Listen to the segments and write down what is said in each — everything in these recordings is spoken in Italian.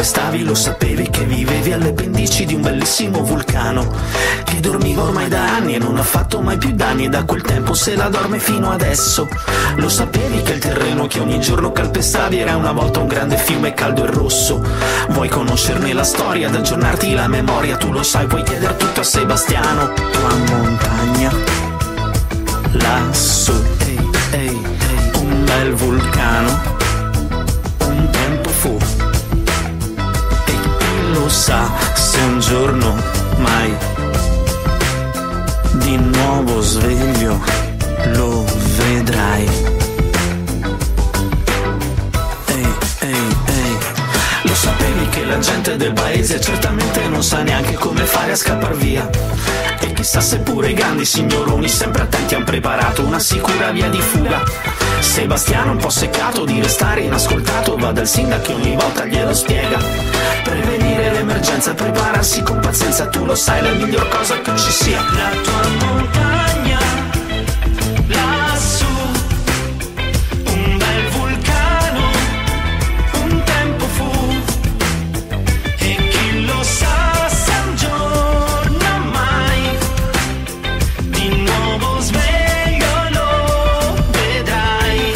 calpestavi, lo sapevi che vivevi alle pendici di un bellissimo vulcano che dormiva ormai da anni e non ha fatto mai più danni, e da quel tempo se la dorme fino adesso. Lo sapevi che il terreno che ogni giorno calpestavi era una volta un grande fiume caldo e rosso. Vuoi conoscerne la storia, ad aggiornarti la memoria, tu lo sai, puoi chiedere tutto a Sebastiano. Tua montagna lassù, ehi, ehi, ehi, un bel vulcano un tempo fu, e chi lo sa se un giorno mai di nuovo sveglio lo vedrai. Ehi, ehi, ehi, lo sapevi che la gente del paese certamente non sa neanche come fare a scappar via, e chissà se pure i grandi signoroni sempre attenti han preparato una sicura via di fuga. Sebastiano un po' seccato di restare inascoltato va dal sindaco e ogni volta glielo spiega. Prevenire l'emergenza e prepararsi con pazienza, tu lo sai, è la miglior cosa che ci sia. La tua montagna lassù, un bel vulcano un tempo fu, e chi lo sa se un giorno mai di nuovo sveglio lo vedrai.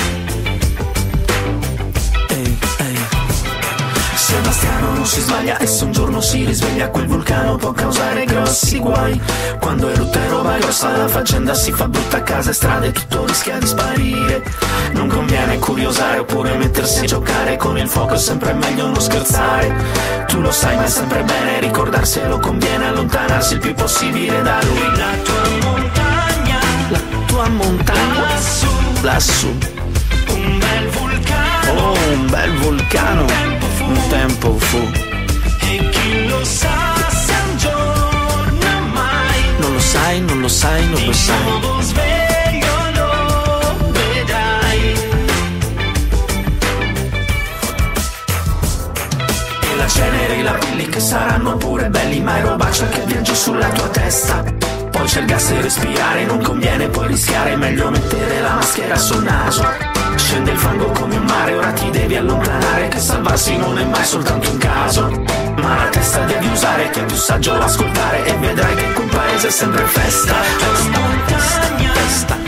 Ehi, ehi, Sebastiano non si sbaglia, e se un giorno si risveglia quel vulcano può causare grossi guai. Quando erutta e roba grossa la faccenda si fa brutta a casa e strade, tutto rischia di sparire. Non conviene curiosare oppure mettersi a giocare con il fuoco, è sempre meglio non scherzare. Tu lo sai, ma è sempre bene ricordarselo, conviene allontanarsi il più possibile da lui. La tua montagna lassù, lassù, un bel vulcano, oh, un bel vulcano un tempo fu, e chi lo sa se un giorno mai non lo sai, non lo sai, non lo sai, di nuovo sveglio lo vedrai. E la cenere e i lapilli che saranno pure belli, ma è robaccia che viaggi sulla tua testa. Poi c'è il gas e respirare non conviene, puoi rischiare, è meglio mettere la maschera sul naso. Scende il fango come un mare, ora ti devi allontanare, che salvarsi non è mai soltanto un caso, ma la testa devi usare, che è più saggio ascoltare, e vedrai che in quel paese è sempre festa. Festa, festa, festa.